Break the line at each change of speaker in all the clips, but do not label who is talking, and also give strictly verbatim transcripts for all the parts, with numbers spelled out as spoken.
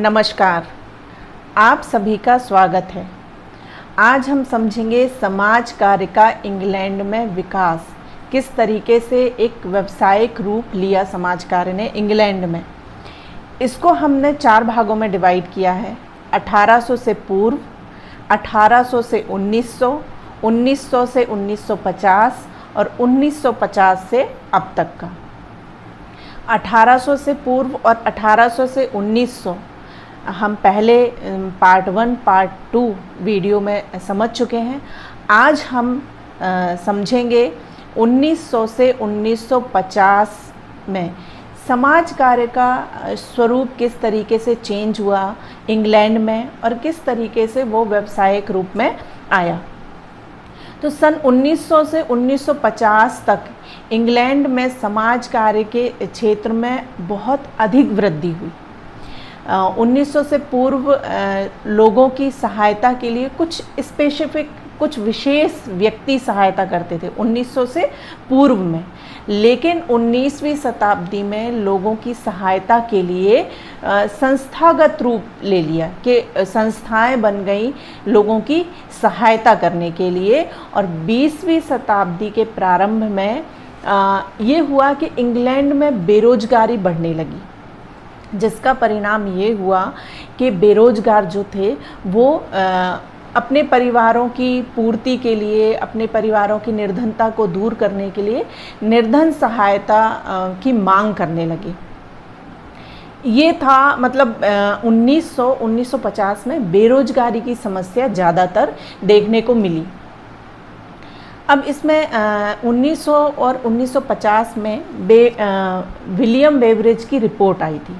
नमस्कार, आप सभी का स्वागत है। आज हम समझेंगे समाज कार्य का इंग्लैंड में विकास, किस तरीके से एक व्यावसायिक रूप लिया समाज कार्य ने इंग्लैंड में। इसको हमने चार भागों में डिवाइड किया है। अठारह सौ से पूर्व, अठारह सौ से उन्नीस सौ, उन्नीस सौ से उन्नीस सौ पचास और उन्नीस सौ पचास से अब तक का। अठारह सौ से पूर्व और अठारह सौ से उन्नीस सौ हम पहले part one part two video में समझ चुके हैं। आज हम आ, समझेंगे उन्नीस सौ से उन्नीस सौ पचास में समाज कार्य का स्वरूप किस तरीके से चेंज हुआ इंग्लैंड में और किस तरीके से वो व्यावसायिक रूप में आया। तो सन उन्नीस सौ से उन्नीस सौ पचास तक इंग्लैंड में समाज कार्य के क्षेत्र में बहुत अधिक वृद्धि हुई। उन्नीस सौ से पूर्व आ, लोगों की सहायता के लिए कुछ स्पेसिफिक, कुछ विशेष व्यक्ति सहायता करते थे उन्नीस सौ से पूर्व में, लेकिन उन्नीसवीं शताब्दी में लोगों की सहायता के लिए आ, संस्थागत रूप ले लिया कि संस्थाएं बन गई लोगों की सहायता करने के लिए। और बीसवीं शताब्दी के प्रारंभ में आ, ये हुआ कि इंग्लैंड में बेरोजगारी बढ़ने लगी, जिसका परिणाम ये हुआ कि बेरोजगार जो थे वो आ, अपने परिवारों की पूर्ति के लिए, अपने परिवारों की निर्धनता को दूर करने के लिए निर्धन सहायता आ, की मांग करने लगे। ये था मतलब उन्नीस सौ उन्नीस सौ पचास में बेरोजगारी की समस्या ज़्यादातर देखने को मिली। अब इसमें उन्नीस सौ और उन्नीस सौ पचास में बे आ, विलियम बेवरेज की रिपोर्ट आई थी।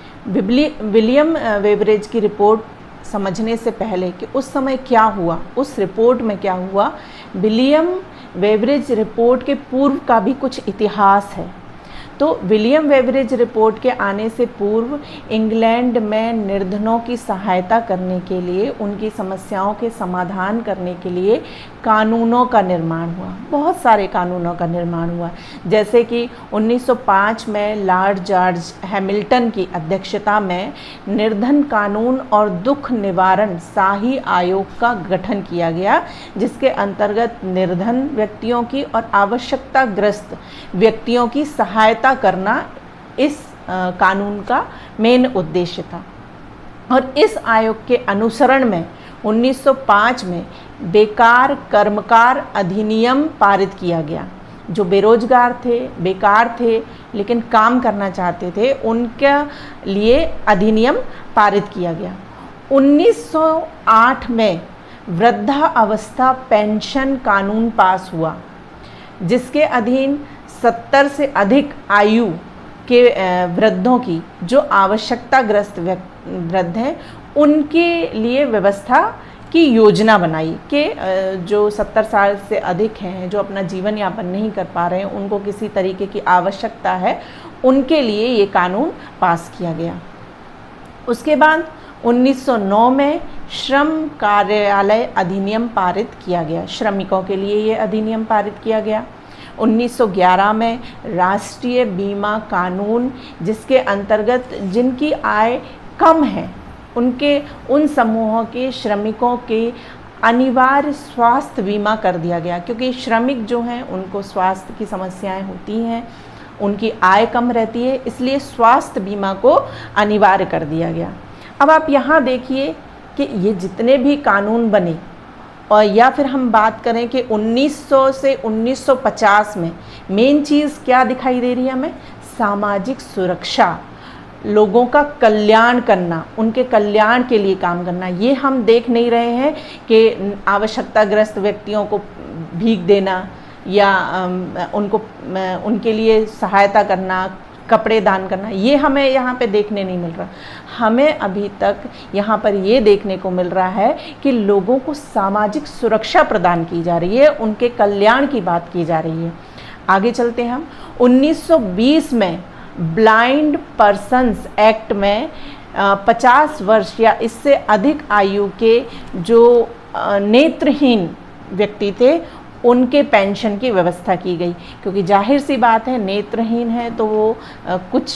विलियम बेवरेज की रिपोर्ट समझने से पहले कि उस समय क्या हुआ, उस रिपोर्ट में क्या हुआ, विलियम बेवरेज रिपोर्ट के पूर्व का भी कुछ इतिहास है। तो विलियम बेवरेज रिपोर्ट के आने से पूर्व इंग्लैंड में निर्धनों की सहायता करने के लिए, उनकी समस्याओं के समाधान करने के लिए कानूनों का निर्माण हुआ। बहुत सारे कानूनों का निर्माण हुआ, जैसे कि उन्नीस सौ पाँच में लॉर्ड जॉर्ज हैमिल्टन की अध्यक्षता में निर्धन कानून और दुख निवारण शाही आयोग का गठन किया गया, जिसके अंतर्गत निर्धन व्यक्तियों की और आवश्यकताग्रस्त व्यक्तियों की सहायता करना इस आ, कानून का मेन उद्देश्य था। और इस आयोग के अनुसरण में उन्नीस सौ पाँच में बेकार कर्मकार अधिनियम पारित किया गया। जो बेरोजगार थे, बेकार थे लेकिन काम करना चाहते थे, उनके लिए अधिनियम पारित किया गया। उन्नीस सौ आठ में वृद्धावस्था पेंशन कानून पास हुआ, जिसके अधीन सत्तर से अधिक आयु के वृद्धों की, जो आवश्यकताग्रस्त वृद्ध हैं, उनके लिए व्यवस्था की योजना बनाई कि जो सत्तर साल से अधिक हैं, जो अपना जीवन यापन नहीं कर पा रहे हैं, उनको किसी तरीके की आवश्यकता है, उनके लिए ये कानून पास किया गया। उसके बाद उन्नीस सौ नौ में श्रम कार्यालय अधिनियम पारित किया गया, श्रमिकों के लिए ये अधिनियम पारित किया गया। उन्नीस सौ ग्यारह में राष्ट्रीय बीमा कानून, जिसके अंतर्गत जिनकी आय कम है उनके उन समूहों के श्रमिकों के अनिवार्य स्वास्थ्य बीमा कर दिया गया, क्योंकि श्रमिक जो हैं उनको स्वास्थ्य की समस्याएं होती हैं, उनकी आय कम रहती है, इसलिए स्वास्थ्य बीमा को अनिवार्य कर दिया गया। अब आप यहाँ देखिए कि ये जितने भी कानून बने, और या फिर हम बात करें कि उन्नीस सौ से उन्नीस सौ पचास में मेन चीज़ क्या दिखाई दे रही है हमें, सामाजिक सुरक्षा, लोगों का कल्याण करना, उनके कल्याण के लिए काम करना। ये हम देख नहीं रहे हैं कि आवश्यकताग्रस्त व्यक्तियों को भीख देना या उनको उनके लिए सहायता करना, कपड़े दान करना, ये हमें यहाँ पे देखने नहीं मिल रहा। हमें अभी तक यहाँ पर ये देखने को मिल रहा है कि लोगों को सामाजिक सुरक्षा प्रदान की जा रही है, उनके कल्याण की बात की जा रही है। आगे चलते हैं हम। उन्नीस सौ बीस में ब्लाइंड पर्सन्स एक्ट में पचास वर्ष या इससे अधिक आयु के जो नेत्रहीन व्यक्ति थे, उनके पेंशन की व्यवस्था की गई, क्योंकि जाहिर सी बात है नेत्रहीन है तो वो कुछ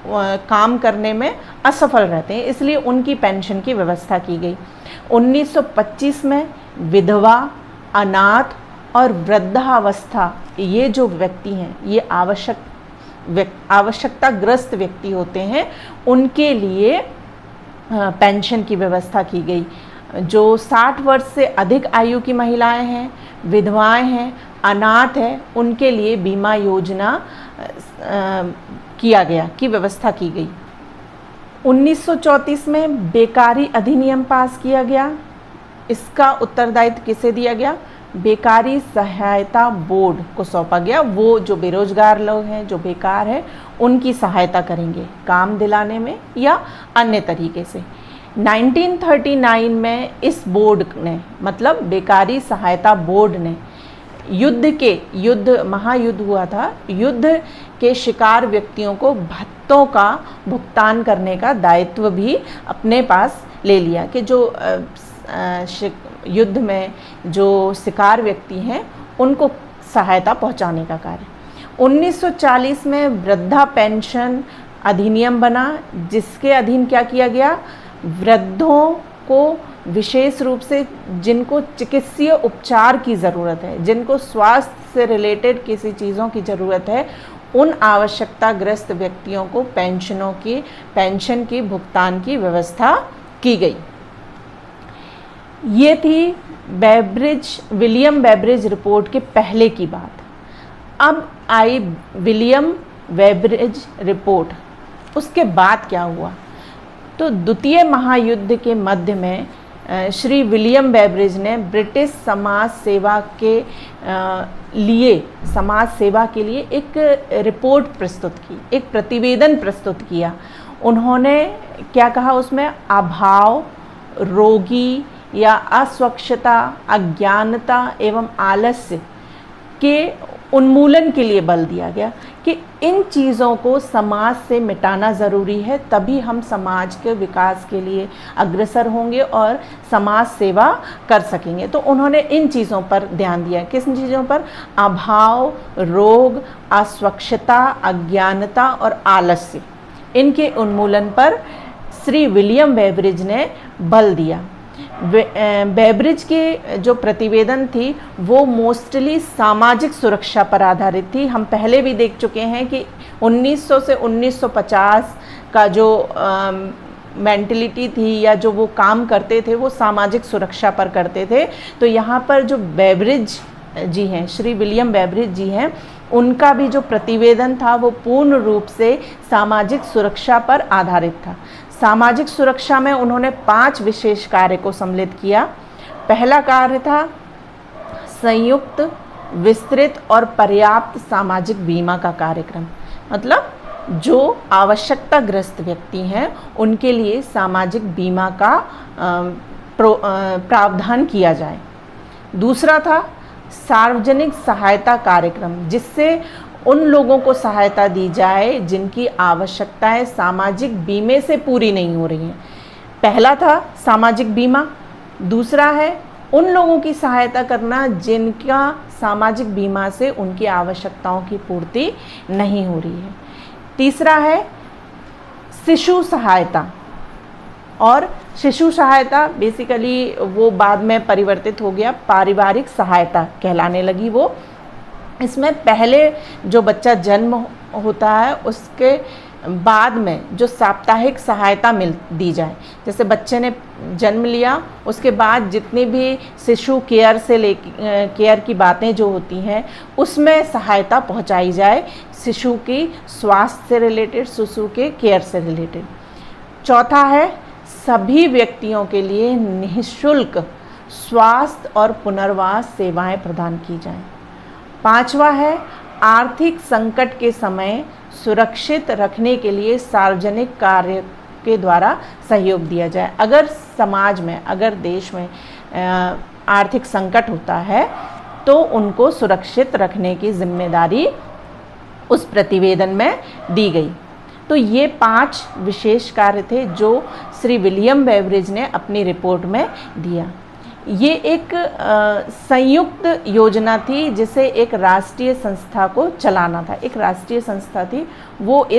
काम करने में असफल रहते हैं, इसलिए उनकी पेंशन की व्यवस्था की गई। उन्नीस सौ पच्चीस में विधवा, अनाथ और वृद्धावस्था ये जो व्यक्ति हैं, ये आवश्यक आवश्यकताग्रस्त व्यक्ति होते हैं, उनके लिए पेंशन की व्यवस्था की गई। जो साठ वर्ष से अधिक आयु की महिलाएं हैं, विधवाएं हैं, अनाथ हैं, उनके लिए बीमा योजना आ, किया गया की व्यवस्था की गई। उन्नीस सौ चौंतीस में बेकारी अधिनियम पास किया गया। इसका उत्तरदायित्व किसे दिया गया? बेकारी सहायता बोर्ड को सौंपा गया। वो जो बेरोजगार लोग हैं, जो बेकार हैं, उनकी सहायता करेंगे काम दिलाने में या अन्य तरीके से। उन्नीस सौ उनतालीस में इस बोर्ड ने, मतलब बेकारी सहायता बोर्ड ने, युद्ध के युद्ध महायुद्ध हुआ था, युद्ध के शिकार व्यक्तियों को भत्तों का भुगतान करने का दायित्व भी अपने पास ले लिया कि जो युद्ध में जो शिकार व्यक्ति हैं उनको सहायता पहुंचाने का कार्य। उन्नीस सौ चालीस में वृद्धा पेंशन अधिनियम बना, जिसके अधीन क्या किया गया? वृद्धों को विशेष रूप से जिनको चिकित्सीय उपचार की ज़रूरत है, जिनको स्वास्थ्य से रिलेटेड किसी चीज़ों की ज़रूरत है, उन आवश्यकताग्रस्त व्यक्तियों को पेंशनों की पेंशन की भुगतान की व्यवस्था की गई। ये थी बेब्रिज विलियम बेब्रिज रिपोर्ट के पहले की बात। अब आई विलियम बेब्रिज रिपोर्ट। उसके बाद क्या हुआ? तो द्वितीय महायुद्ध के मध्य में श्री विलियम बेब्रिज ने ब्रिटिश समाज सेवा के लिए समाज सेवा के लिए एक रिपोर्ट प्रस्तुत की, एक प्रतिवेदन प्रस्तुत किया। उन्होंने क्या कहा उसमें? अभाव, रोगी या अस्वच्छता, अज्ञानता एवं आलस्य के उन्मूलन के लिए बल दिया गया कि इन चीज़ों को समाज से मिटाना ज़रूरी है, तभी हम समाज के विकास के लिए अग्रसर होंगे और समाज सेवा कर सकेंगे। तो उन्होंने इन चीज़ों पर ध्यान दिया। किस चीज़ों पर? अभाव, रोग, अस्वच्छता, अज्ञानता और आलस्य, इनके उन्मूलन पर श्री विलियम बेब्रिज ने बल दिया। बेब्रिज की जो प्रतिवेदन थी वो मोस्टली सामाजिक सुरक्षा पर आधारित थी। हम पहले भी देख चुके हैं कि उन्नीस सौ से उन्नीस सौ पचास का जो मेंटलिटी थी या जो वो काम करते थे वो सामाजिक सुरक्षा पर करते थे। तो यहाँ पर जो बेब्रिज जी हैं, श्री विलियम बेब्रिज जी हैं, उनका भी जो प्रतिवेदन था वो पूर्ण रूप से सामाजिक सुरक्षा पर आधारित था। सामाजिक सुरक्षा में उन्होंने पांच विशेष कार्य को सम्मिलित किया। पहला कार्य था संयुक्त, विस्तृत और पर्याप्त सामाजिक बीमा का कार्यक्रम, मतलब जो आवश्यकताग्रस्त व्यक्ति हैं उनके लिए सामाजिक बीमा का प्रावधान किया जाए। दूसरा था सार्वजनिक सहायता कार्यक्रम, जिससे उन लोगों को सहायता दी जाए जिनकी आवश्यकताएं सामाजिक बीमे से पूरी नहीं हो रही हैं। पहला था सामाजिक बीमा। दूसरा है उन लोगों की सहायता करना जिनका सामाजिक बीमा से उनकी आवश्यकताओं की पूर्ति नहीं हो रही है। तीसरा है शिशु सहायता, और शिशु सहायता बेसिकली वो बाद में परिवर्तित हो गया, पारिवारिक सहायता कहलाने लगी वो। इसमें पहले जो बच्चा जन्म होता है उसके बाद में जो साप्ताहिक सहायता मिल दी जाए, जैसे बच्चे ने जन्म लिया उसके बाद जितनी भी शिशु केयर से ले केयर की बातें जो होती हैं उसमें सहायता पहुंचाई जाए, शिशु की स्वास्थ्य से रिलेटेड, शिशु के केयर से रिलेटेड। चौथा है सभी व्यक्तियों के लिए निःशुल्क स्वास्थ्य और पुनर्वास सेवाएं प्रदान की जाएं। पांचवा है आर्थिक संकट के समय सुरक्षित रखने के लिए सार्वजनिक कार्य के द्वारा सहयोग दिया जाए। अगर समाज में, अगर देश में आर्थिक संकट होता है तो उनको सुरक्षित रखने की जिम्मेदारी उस प्रतिवेदन में दी गई। तो ये पांच विशेष कार्य थे जो श्री विलियम बेब्रिज ने अपनी रिपोर्ट में दिया। ये एक संयुक्त योजना थी जिसे एक राष्ट्रीय संस्था को चलाना था, एक राष्ट्रीय संस्था थी वो इस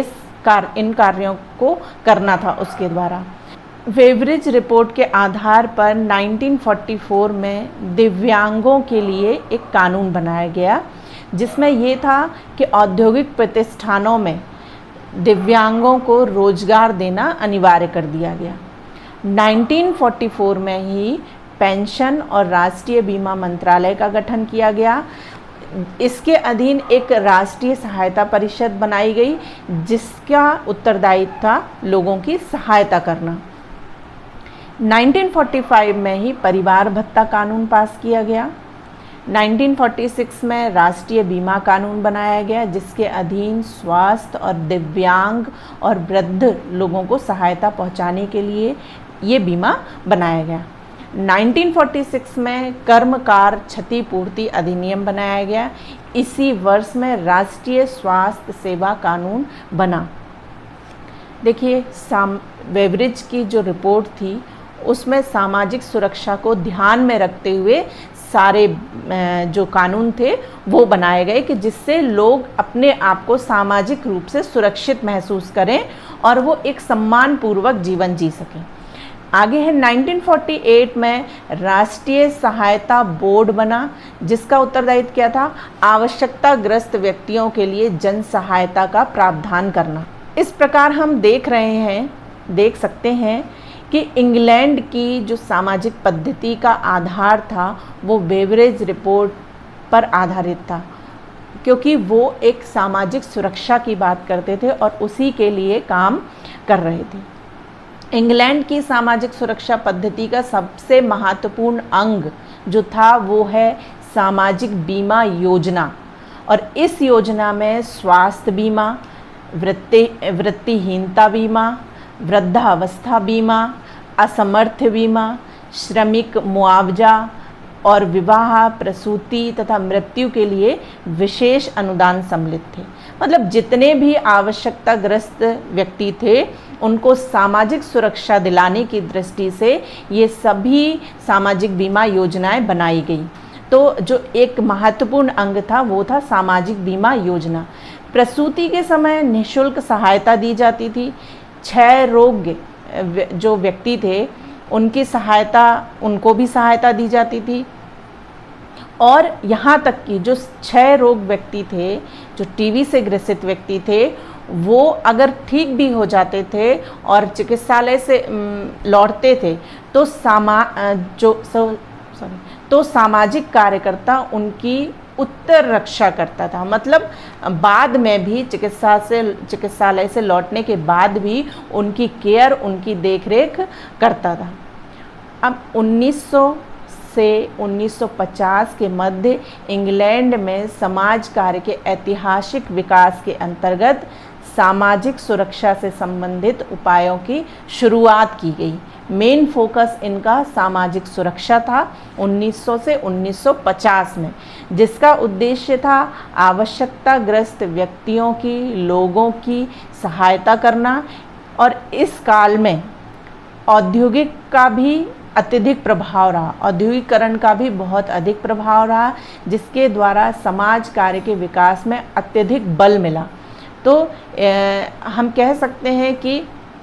कार इन कार्यों को करना था उसके द्वारा। वेबरिज रिपोर्ट के आधार पर उन्नीस सौ चौवालीस में दिव्यांगों के लिए एक कानून बनाया गया, जिसमें ये था कि औद्योगिक प्रतिष्ठानों में दिव्यांगों को रोजगार देना अनिवार्य कर दिया गया। उन्नीस सौ चौवालीस में ही पेंशन और राष्ट्रीय बीमा मंत्रालय का गठन किया गया। इसके अधीन एक राष्ट्रीय सहायता परिषद बनाई गई, जिसका उत्तरदायित्व था लोगों की सहायता करना। उन्नीस सौ पैंतालीस में ही परिवार भत्ता कानून पास किया गया। उन्नीस सौ छियालीस में राष्ट्रीय बीमा कानून बनाया गया, जिसके अधीन स्वास्थ्य और दिव्यांग और वृद्ध लोगों को सहायता पहुंचाने के लिए ये बीमा बनाया गया। उन्नीस सौ छियालीस में कर्मकार क्षतिपूर्ति अधिनियम बनाया गया। इसी वर्ष में राष्ट्रीय स्वास्थ्य सेवा कानून बना। देखिए, साम वेबरिज की जो रिपोर्ट थी उसमें सामाजिक सुरक्षा को ध्यान में रखते हुए सारे जो कानून थे वो बनाए गए कि जिससे लोग अपने आप को सामाजिक रूप से सुरक्षित महसूस करें और वो एक सम्मानपूर्वक जीवन जी सकें। आगे है उन्नीस सौ अड़तालीस में राष्ट्रीय सहायता बोर्ड बना, जिसका उत्तरदायित्व क्या था? आवश्यकताग्रस्त व्यक्तियों के लिए जन सहायता का प्रावधान करना। इस प्रकार हम देख रहे हैं देख सकते हैं कि इंग्लैंड की जो सामाजिक पद्धति का आधार था वो वेबरिज रिपोर्ट पर आधारित था, क्योंकि वो एक सामाजिक सुरक्षा की बात करते थे और उसी के लिए काम कर रहे थे। इंग्लैंड की सामाजिक सुरक्षा पद्धति का सबसे महत्वपूर्ण अंग जो था वो है सामाजिक बीमा योजना, और इस योजना में स्वास्थ्य बीमा, वृत्ति वृत्तिहीनता बीमा, वृद्धावस्था बीमा, असमर्थ बीमा, श्रमिक मुआवजा और विवाह, प्रसूति तथा मृत्यु के लिए विशेष अनुदान सम्मिलित थे। मतलब जितने भी आवश्यकताग्रस्त व्यक्ति थे उनको सामाजिक सुरक्षा दिलाने की दृष्टि से ये सभी सामाजिक बीमा योजनाएं बनाई गई। तो जो एक महत्वपूर्ण अंग था वो था सामाजिक बीमा योजना। प्रसूति के समय निःशुल्क सहायता दी जाती थी। क्षय रोग जो व्यक्ति थे उनकी सहायता उनको भी सहायता दी जाती थी, और यहाँ तक कि जो क्षय रोग व्यक्ति थे, जो टीबी से ग्रसित व्यक्ति थे, वो अगर ठीक भी हो जाते थे और चिकित्सालय से लौटते थे तो सामा जो सॉरी तो सामाजिक कार्यकर्ता उनकी उत्तर रक्षा करता था। मतलब बाद में भी चिकित्सा से चिकित्सालय से लौटने के बाद भी उनकी केयर, उनकी देखरेख करता था। अब उन्नीस सौ से उन्नीस सौ पचास के मध्य इंग्लैंड में समाज कार्य के ऐतिहासिक विकास के अंतर्गत सामाजिक सुरक्षा से संबंधित उपायों की शुरुआत की गई। मेन फोकस इनका सामाजिक सुरक्षा था उन्नीस सौ से उन्नीस सौ पचास में, जिसका उद्देश्य था आवश्यकताग्रस्त व्यक्तियों की, लोगों की सहायता करना। और इस काल में औद्योगिक का भी अत्यधिक प्रभाव रहा, औद्योगिकरण का भी बहुत अधिक प्रभाव रहा, जिसके द्वारा समाज कार्य के विकास में अत्यधिक बल मिला। तो ए, हम कह सकते हैं कि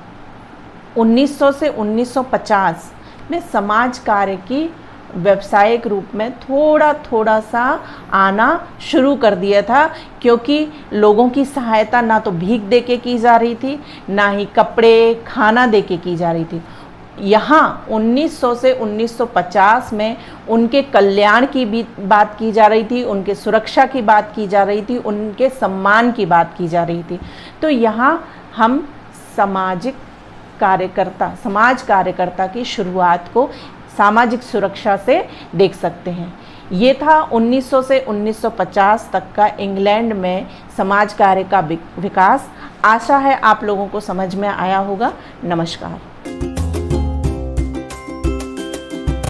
उन्नीस सौ से उन्नीस सौ पचास में समाज कार्य की व्यावसायिक रूप में थोड़ा थोड़ा सा आना शुरू कर दिया था, क्योंकि लोगों की सहायता ना तो भीख दे के की जा रही थी, ना ही कपड़े खाना दे के की जा रही थी। यहाँ उन्नीस सौ से उन्नीस सौ पचास में उनके कल्याण की भी बात की जा रही थी, उनके सुरक्षा की बात की जा रही थी, उनके सम्मान की बात की जा रही थी। तो यहाँ हम सामाजिक कार्यकर्ता समाज कार्यकर्ता की शुरुआत को सामाजिक सुरक्षा से देख सकते हैं। ये था उन्नीस सौ से उन्नीस सौ पचास तक का इंग्लैंड में समाज कार्य का विकास। आशा है आप लोगों को समझ में आया होगा। नमस्कार।